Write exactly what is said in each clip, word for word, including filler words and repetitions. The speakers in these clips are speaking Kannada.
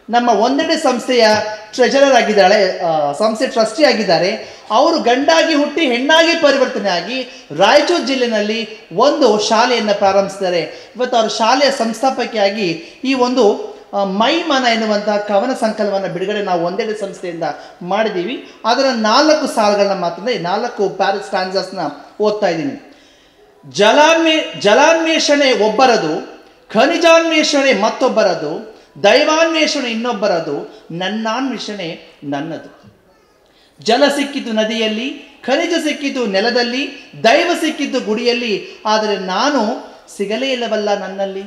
ನಮ್ಮ ಒಂದೆಡೆ ಸಂಸ್ಥೆಯ ಟ್ರೆಜರರ್ ಆಗಿದ್ದಾಳೆ, ಸಂಸ್ಥೆ ಟ್ರಸ್ಟಿ ಆಗಿದ್ದಾರೆ. ಅವರು ಗಂಡಾಗಿ ಹುಟ್ಟಿ ಹೆಣ್ಣಾಗಿ ಪರಿವರ್ತನೆ ಆಗಿ ರಾಯಚೂರು ಜಿಲ್ಲೆಯಲ್ಲಿ ಒಂದು ಶಾಲೆಯನ್ನು ಪ್ರಾರಂಭಿಸಿದ್ದಾರೆ. ಇವತ್ತು ಅವರು ಶಾಲೆಯ ಸಂಸ್ಥಾಪಕಿಯಾಗಿ ಈ ಒಂದು ಮೈಮನ ಎನ್ನುವಂತಹ ಕವನ ಸಂಕಲನವನ್ನು ಬಿಡುಗಡೆ ನಾವು ಒಂದೆಡೆ ಸಂಸ್ಥೆಯಿಂದ ಮಾಡಿದ್ದೀವಿ. ಅದರ ನಾಲ್ಕು ಸಾಲುಗಳನ್ನ ಮಾತ್ರ ನಾಲ್ಕು ಪ್ಯಾರಿಸ್ ಸ್ಟ್ಯಾನ್ಜಾಸ್ನ ಓದ್ತಾ ಇದ್ದೀನಿ. ಜಲಾನ್ವೇ ಜಲಾನ್ವೇಷಣೆ ಒಬ್ಬರದು, ಖನಿಜಾನ್ವೇಷಣೆ ಮತ್ತೊಬ್ಬರದು, ದೈವಾನ್ವೇಷಣೆ ಇನ್ನೊಬ್ಬರದು, ನನ್ನಾನ್ವೇಷಣೆ ನನ್ನದು. ಜಲ ಸಿಕ್ಕಿತು ನದಿಯಲ್ಲಿ, ಖನಿಜ ಸಿಕ್ಕಿತು ನೆಲದಲ್ಲಿ, ದೈವ ಸಿಕ್ಕಿತು ಗುಡಿಯಲ್ಲಿ, ಆದರೆ ನಾನು ಸಿಗಲೇ ಇಲ್ಲವಲ್ಲ ನನ್ನಲ್ಲಿ.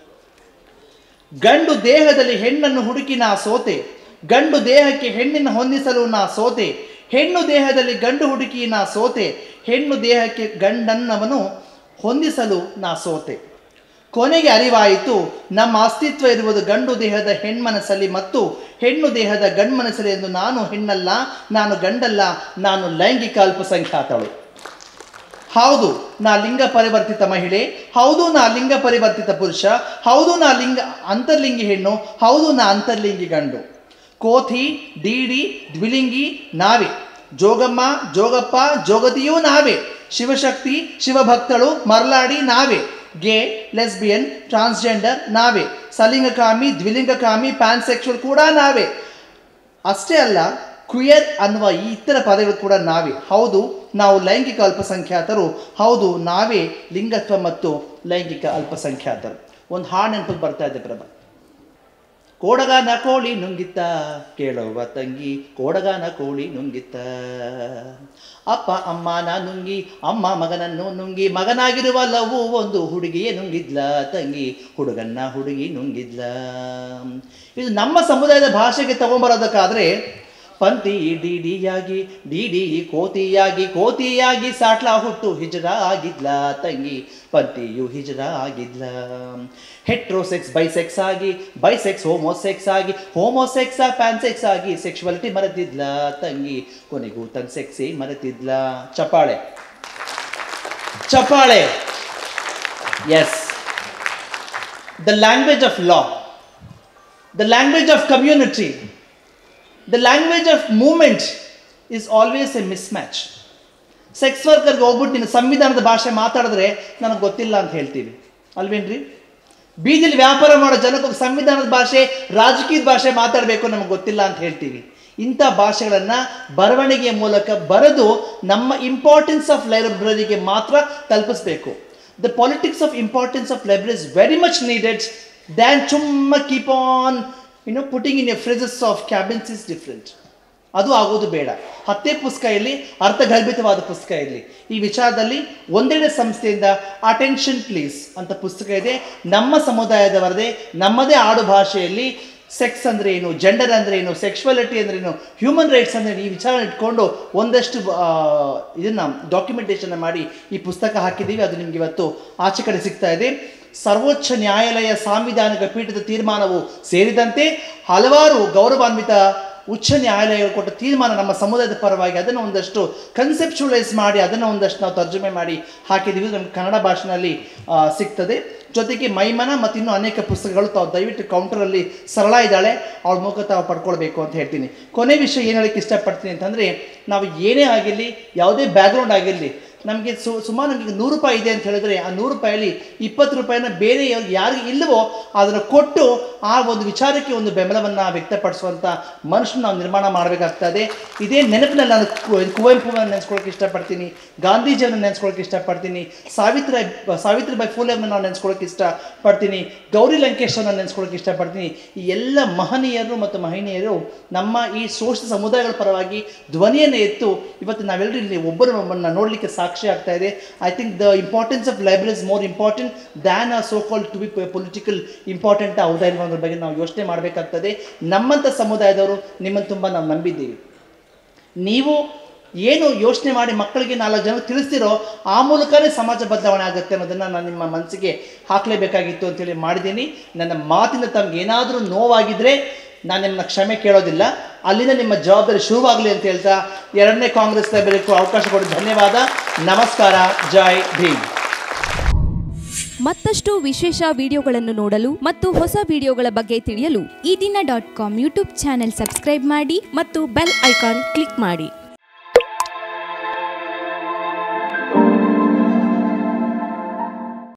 ಗಂಡು ದೇಹದಲ್ಲಿ ಹೆಣ್ಣನ್ನು ಹುಡುಕಿ ನಾ ಸೋತೆ, ಗಂಡು ದೇಹಕ್ಕೆ ಹೆಣ್ಣನ್ನು ಹೊಂದಿಸಲು ನಾ ಸೋತೆ, ಹೆಣ್ಣು ದೇಹದಲ್ಲಿ ಗಂಡು ಹುಡುಕಿ ನಾ ಸೋತೆ, ಹೆಣ್ಣು ದೇಹಕ್ಕೆ ಗಂಡನ್ನವನು ಹೊಂದಿಸಲು ನಾ ಸೋತೆ. ಕೊನೆಗೆ ಅರಿವಾಯಿತು ನಮ್ಮ ಅಸ್ತಿತ್ವ ಇರುವುದು ಗಂಡು ದೇಹದ ಹೆಣ್ಮನಸ್ಸಲ್ಲಿ ಮತ್ತು ಹೆಣ್ಣು ದೇಹದ ಗಂಡ್ಮನಸ್ಸಲ್ಲಿ ಎಂದು. ನಾನು ಹೆಣ್ಣಲ್ಲ, ನಾನು ಗಂಡಲ್ಲ, ನಾನು ಲೈಂಗಿಕ ಅಲ್ಪಸಂಖ್ಯಾತಳು. ಹೌದು, ನಾ ಲಿಂಗ ಪರಿವರ್ತಿತ ಮಹಿಳೆ, ಹೌದು ನಾ ಲಿಂಗ ಪರಿವರ್ತಿತ ಪುರುಷ, ಹೌದು ನಾ ಲಿಂಗ ಅಂತರ್ಲಿಂಗಿ ಹೆಣ್ಣು, ಹೌದು ನಾ ಅಂತರ್ಲಿಂಗಿ ಗಂಡು. ಕೋಥಿ, ಡಿಡಿ, ದ್ವಿಲಿಂಗಿ ನಾವೇ, ಜೋಗಮ್ಮ, ಜೋಗಪ್ಪ, ಜೋಗತಿಯೂ ನಾವೇ, ಶಿವಶಕ್ತಿ, ಶಿವಭಕ್ತಳು, ಮರ್ಲಾಡಿ ನಾವೇ, ಗೇ, ಲೆಸ್ಬಿಯನ್, ಟ್ರಾನ್ಸ್ಜೆಂಡರ್ ನಾವೇ, ಸಲಿಂಗಕಾಮಿ, ದ್ವಿಲಿಂಗಕಾಮಿ, ಪ್ಯಾನ್ಸೆಕ್ಷುವಲ್ ಕೂಡ ನಾವೇ. ಅಷ್ಟೇ ಅಲ್ಲ, ಕ್ವಿಯರ್ ಅನ್ನುವ ಈ ಇತರ ಪದಗಳು ಕೂಡ ನಾವೇ. ಹೌದು, ನಾವು ಲೈಂಗಿಕ ಅಲ್ಪಸಂಖ್ಯಾತರು, ಹೌದು ನಾವೇ ಲಿಂಗತ್ವ ಮತ್ತು ಲೈಂಗಿಕ ಅಲ್ಪಸಂಖ್ಯಾತರು. ಒಂದು ಹಾಡು ನೆನಪಿಗೆ ಬರ್ತಾ ಇದೆ ಪ್ರಭಾ. ಕೋಡಗಾನ ಕೋಳಿ ನುಂಗಿತ್ತ ಕೇಳುವ ತಂಗಿ, ಕೋಡಗಾನ ಕೋಳಿ ನುಂಗಿತ್ತ, ಅಪ್ಪ ಅಮ್ಮನ ನುಂಗಿ ಅಮ್ಮ ಮಗನನ್ನು ನುಂಗಿ, ಮಗನಾಗಿರುವ ಲವ್ವು ಒಂದು ಹುಡುಗಿಯೇ ನುಂಗಿದ್ಲ ತಂಗಿ, ಹುಡುಗನ್ನ ಹುಡುಗಿ ನುಂಗಿದ್ಲ. ಇದು ನಮ್ಮ ಸಮುದಾಯದ ಭಾಷೆಗೆ ತಗೊಂಬರೋದಕ್ಕಾದ್ರೆ ಪಂತಿ ಡಿಡಿಯಾಗಿ, ಡಿಡಿ ಕೋತಿಯಾಗಿ, ಕೋತಿಯಾಗಿ ಸಾಟ್ಲಾ ಹುಟ್ಟು ಹಿಜರ ಆಗಿದ್ಲ ತಂಗಿ, ಪಂತಿಯು ಹಿಜರ ಆಗಿದ್ಲ. ಹೆಟ್ರೋಸೆಕ್ಸ್ ಬೈಸೆಕ್ಸ್ ಆಗಿ, ಬೈಸೆಕ್ಸ್ ಹೋಮೋಸೆಕ್ಸ್ ಆಗಿ, ಹೋಮೋಸೆಕ್ಸ್ ಪ್ಯಾನ್ಸೆಕ್ಸ್ ಆಗಿ, ಸೆಕ್ಷುವಲಿಟಿ ಮರೆತಿದ್ಲ ತಂಗಿ, ಕೊನೆಗೂ ತನ್ನ ಸೆಕ್ಸಿ ಮರೆತಿದ್ಲ. ಚಪ್ಪಾಳೆ ಚಪ್ಪಾಳೆ. Yes, the language of law, the language of community, the language of movement is always a mismatch. Sex ವರ್ಕರ್ಗೆ ಹೋಗ್ಬಿಟ್ಟು ನೀನು ಸಂವಿಧಾನದ ಭಾಷೆ ಮಾತಾಡಿದ್ರೆ ನನಗೆ ಗೊತ್ತಿಲ್ಲ ಅಂತ ಹೇಳ್ತೀವಿ ಅಲ್ವೇನ್ರಿ? ಬೀದಿಲಿ ವ್ಯಾಪಾರ ಮಾಡೋ ಜನಕ್ಕೆ ಸಂವಿಧಾನದ ಭಾಷೆ, ರಾಜಕೀಯದ ಭಾಷೆ ಮಾತಾಡಬೇಕು ನಮಗೆ ಗೊತ್ತಿಲ್ಲ ಅಂತ ಹೇಳ್ತೀವಿ. ಇಂಥ ಭಾಷೆಗಳನ್ನು ಬರವಣಿಗೆಯ ಮೂಲಕ ಬರೆದು ನಮ್ಮ ಇಂಪಾರ್ಟೆನ್ಸ್ ಆಫ್ ಲೈಬ್ರರಿಗೆ ಮಾತ್ರ ತಲುಪಿಸ್ಬೇಕು. The politics of importance of library is very much needed than ಚುಮ್ಮ keep on you know putting in a phrases of cabins is different. ಅದು ಆಗೋದು ಬೇಡ. ಹತ್ತೇ ಪುಸ್ತಕ ಇರಲಿ, ಅರ್ಥಗರ್ಭಿತವಾದ ಪುಸ್ತಕ ಇರಲಿ. ಈ ವಿಚಾರದಲ್ಲಿ ಒಂದೆಡೆ ಸಂಸ್ಥೆಯಿಂದ ಅಟೆನ್ಷನ್ ಪ್ಲೀಸ್ ಅಂತ ಪುಸ್ತಕ ಇದೆ. ನಮ್ಮ ಸಮುದಾಯದವರದೇ ನಮ್ಮದೇ ಆಡು ಭಾಷೆಯಲ್ಲಿ ಸೆಕ್ಸ್ ಅಂದರೆ ಏನು, ಜೆಂಡರ್ ಅಂದರೆ ಏನು, ಸೆಕ್ಷುವಾಲಿಟಿ ಅಂದರೆ ಏನು, ಹ್ಯೂಮನ್ ರೈಟ್ಸ್ ಅಂದರೆ ಈ ವಿಚಾರ ಇಟ್ಕೊಂಡು ಒಂದಷ್ಟು ಇದನ್ನು ಡಾಕ್ಯುಮೆಂಟೇಷನ್ ಮಾಡಿ ಈ ಪುಸ್ತಕ ಹಾಕಿದ್ದೀವಿ. ಅದು ನಿಮಗೆ ಇವತ್ತು ಆಚೆ ಕಡೆ ಸಿಗ್ತಾ ಇದೆ. ಸರ್ವೋಚ್ಚ ನ್ಯಾಯಾಲಯ ಸಾಂವಿಧಾನಿಕ ಪೀಠದ ತೀರ್ಮಾನವು ಸೇರಿದಂತೆ ಹಲವಾರು ಗೌರವಾನ್ವಿತ ಉಚ್ಚ ನ್ಯಾಯಾಲಯಗಳು ಕೊಟ್ಟ ತೀರ್ಮಾನ ನಮ್ಮ ಸಮುದಾಯದ ಪರವಾಗಿ, ಅದನ್ನು ಒಂದಷ್ಟು ಕನ್ಸೆಪ್ಚುಲೈಸ್ ಮಾಡಿ ಅದನ್ನು ಒಂದಷ್ಟು ನಾವು ತರ್ಜುಮೆ ಮಾಡಿ ಹಾಕಿದ್ದೀವಿ. ನಮ್ಗೆ ಕನ್ನಡ ಭಾಷೆಯಲ್ಲಿ ಸಿಗ್ತದೆ. ಜೊತೆಗೆ ಮೈಮನ ಮತ್ತು ಇನ್ನೂ ಅನೇಕ ಪುಸ್ತಕಗಳು ತಾವು ದಯವಿಟ್ಟು ಕೌಂಟರಲ್ಲಿ ಸರಳ ಇದ್ದಾಳೆ, ಅವಳ ಮೂಲಕ ತಾವು ಪಡ್ಕೊಳ್ಬೇಕು ಅಂತ ಹೇಳ್ತೀನಿ. ಕೊನೆ ವಿಷಯ ಏನು ಹೇಳೋಕ್ಕೆ ಇಷ್ಟಪಡ್ತೀನಿ ಅಂತಂದರೆ, ನಾವು ಏನೇ ಆಗಿರಲಿ, ಯಾವುದೇ ಬ್ಯಾಕ್ಗ್ರೌಂಡ್ ಆಗಿರಲಿ, ನಮಗೆ ಸು ಸುಮಾರು ನಮಗೆ ನೂರು ರೂಪಾಯಿ ಇದೆ ಅಂತ ಹೇಳಿದ್ರೆ ಆ ನೂರು ರೂಪಾಯಲ್ಲಿ ಇಪ್ಪತ್ತು ರೂಪಾಯಿನ ಬೇರೆ ಯಾರಿಗೆ ಇಲ್ಲವೋ ಅದನ್ನು ಕೊಟ್ಟು ಆ ಒಂದು ವಿಚಾರಕ್ಕೆ ಒಂದು ಬೆಂಬಲವನ್ನು ವ್ಯಕ್ತಪಡಿಸುವಂಥ ಮನುಷ್ಯನ ನಾವು ನಿರ್ಮಾಣ ಮಾಡಬೇಕಾಗ್ತದೆ. ಇದೇ ನೆನಪಿನಲ್ಲಿ ನಾನು ಕುವೆಂಪುವನ್ನು ನೆನೆಸ್ಕೊಳ್ಳೋಕೆ ಇಷ್ಟಪಡ್ತೀನಿ, ಗಾಂಧೀಜಿಯನ್ನು ನೆನೆಸ್ಕೊಳ್ಳೋಕೆ ಇಷ್ಟಪಡ್ತೀನಿ, ಸಾವಿತ್ರಿ ಸಾವಿತ್ರಿಬಾಯಿ ಫೂಲೆಯನ್ನು ನಾವು ನೆನೆಸ್ಕೊಳ್ಳೋಕೆ ಇಷ್ಟಪಡ್ತೀನಿ, ಗೌರಿ ಲಂಕೇಶ್ವರನ್ನು ನೆನೆಸ್ಕೊಳ್ಳೋಕೆ ಇಷ್ಟಪಡ್ತೀನಿ. ಈ ಎಲ್ಲ ಮಹನೀಯರು ಮತ್ತು ಮಹಿಳೆಯರು ನಮ್ಮ ಈ ಶೋಷಿತ ಸಮುದಾಯಗಳ ಪರವಾಗಿ ಧ್ವನಿಯನ್ನು ಎತ್ತು ಇವತ್ತು ನಾವೆಲ್ಲರೂ ಇಲ್ಲಿ ಒಬ್ಬರು ನಮ್ಮನ್ನು ನೋಡಲಿಕ್ಕೆ ಸಾಕು ಆಗ್ತಾ ಇದೆ. I think the importance of library is more important than a so called to be political important. ಹೌದಾ ಇಲ್ವಾ ಅನ್ನೋದ್ರ ಬಗ್ಗೆ ನಾವು ಯೋಚನೆ ಮಾಡಬೇಕಾಗ್ತದೆ. ನಮ್ಮಂಥ ಸಮುದಾಯದವರು ನಿಮ್ಮನ್ನು ತುಂಬ ನಾವು ನಂಬಿದ್ದೀವಿ. ನೀವು ಏನು ಯೋಚನೆ ಮಾಡಿ ಮಕ್ಕಳಿಗೆ ನಾಲ್ಕು ಜನ ತಿಳಿಸ್ತಿರೋ ಆ ಮೂಲಕನೇ ಸಮಾಜ ಬದಲಾವಣೆ ಆಗುತ್ತೆ ಅನ್ನೋದನ್ನು ನಾನು ನಿಮ್ಮ ಮನಸ್ಸಿಗೆ ಹಾಕಲೇಬೇಕಾಗಿತ್ತು ಅಂತೇಳಿ ಮಾಡಿದ್ದೀನಿ. ನನ್ನ ಮಾತಿನ ತಮ್ಗೆ ಏನಾದರೂ ನೋವಾಗಿದ್ದರೆ ನಾನು ನಿಮ್ಮನ್ನ ಕ್ಷಮೆ ಕೇಳೋದಿಲ್ಲ. ಅಲ್ಲಿಂದ ನಿಮ್ಮ ಜವಾಬ್ದಾರಿ ಶುರುವಾಗಲಿ ಅಂತ ಹೇಳ್ತಾ ಎರಡನೇ ಕಾಂಗ್ರೆಸ್ ಲೈಬ್ರರಿಗೂ ಅವಕಾಶ ಕೊಡಿ. ಧನ್ಯವಾದ. ನಮಸ್ಕಾರ. ಜೈ ಭೀಮ್. ಮತ್ತಷ್ಟು ವಿಶೇಷ ವಿಡಿಯೋಗಳನ್ನು ನೋಡಲು ಮತ್ತು ಹೊಸ ವಿಡಿಯೋಗಳ ಬಗ್ಗೆ ತಿಳಿಯಲು Ee Dina dot com YouTube channel subscribe ಮಾಡಿ ಮತ್ತು ಬೆಲ್ ಐಕಾನ್ ಕ್ಲಿಕ್ ಮಾಡಿ.